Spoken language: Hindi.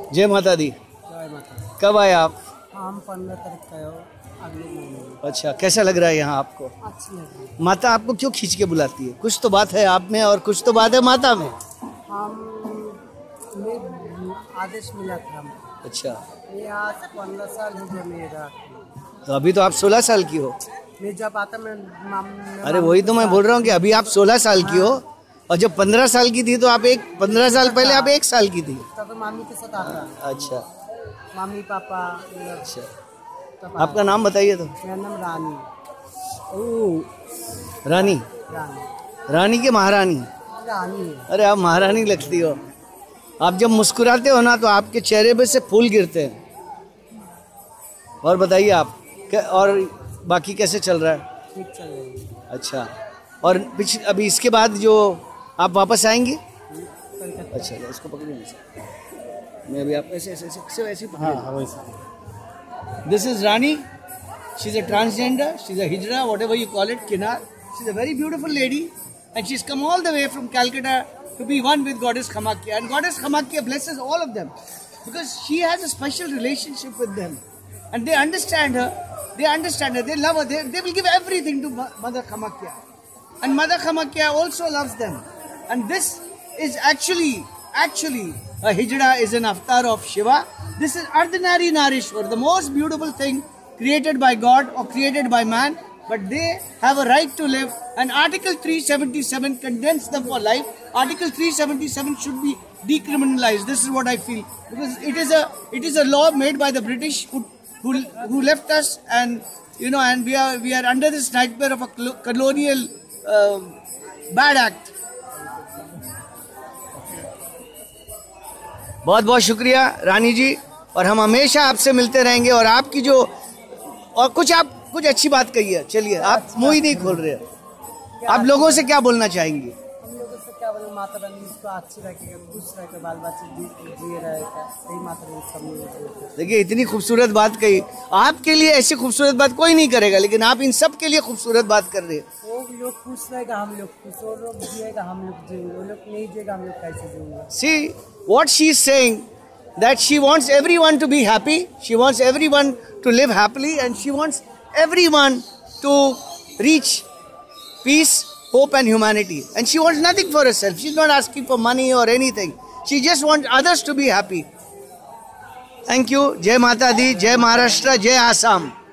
जय माता दी। जय माता। कब आए आप? हम 15 तारीख का हो, अगले महीने। अच्छा, कैसा लग रहा है यहाँ आपको? अच्छी लग रही है। माता आपको क्यों खींच के बुलाती है? कुछ तो बात है आप में और कुछ तो बात है माता में। आदेश मिला था हमको। अच्छा, ये आज 15 साल हो गए मेरा। तो अभी तो आप 16 साल की हो। मैं जब आता मैं अरे वही तो मैं बोल रहा हूँ कि अभी आप 16 साल की हो और जब 15 साल की थी तो आप 15 साल पहले आप 1 साल की थी। तब मामी के साथ आता। अच्छा, मामी पापा। अच्छा, आपका नाम बताइए तो। मेरा नाम रानी। ओह, रानी। रानी। रानी के महारानी। रानी। अरे आप महारानी लगती हो। आप जब मुस्कुराते हो ना तो आपके चेहरे पे से फूल गिरते हैं। और बताइए आप और बाकी कैसे चल रहा है? ठीक चल रही है। अच्छा, और अभी इसके बाद जो आप वापस आएंगे? अच्छा, इसको पकड़िए। मैं अभी आप ऐसे ऐसे ऐसे ऐसे this is Rani. She is a transgender, she is a hijra, whatever you call it, kinnar. She is a very beautiful lady and she is come all the way from Calcutta to be one with Goddess Kamakya, and Goddess Kamakya blesses all of them because she has a special relationship with them and they understand her, they love her, they will give everything to Mother Kamakya, and Mother Kamakya also loves them. And this is actually a hijra is an avatar of Shiva. This is Ardhanari Narishwar, the most beautiful thing created by God or created by man, but they have a right to live, and Article 377 condemns them for life. Article 377 should be decriminalized. This is what I feel, because it is a law made by the British who left us, and and we are under this nightmare of a colonial bad act. बहुत बहुत शुक्रिया रानी जी, और हम हमेशा आपसे मिलते रहेंगे। और आपकी जो और कुछ अच्छी बात कही है। चलिए, आप मुंह ही नहीं खोल रहे, आप लोगों से क्या बोलना चाहेंगे? हम लोगों से क्या बोले, माता रानी इसको अच्छी रखेगा, खुश रहेगा, बाल बच्चे जिए रहेगा, सही माता रानी सब लोग। देखिए, इतनी खूबसूरत बात कही। आपके लिए ऐसी खूबसूरत बात कोई नहीं करेगा, लेकिन आप इन सब के लिए खूबसूरत बात कर रहे हैं। वो लोग खुश रहेगा, हम लोग खुश, वो लोग जिएगा, हम लोग जिएंगे, वो लोग नहीं जिएगा, हम लोग कैसे जिएंगे? See what she is saying, that she wants everyone to be happy, she wants everyone to live happily, and she wants everyone to reach peace, hope and humanity, and she wants nothing for herself. She's not asking for money or anything. She just wants others to be happy. Thank you. Jai Mata Di, Jai Maharashtra, Jai Assam.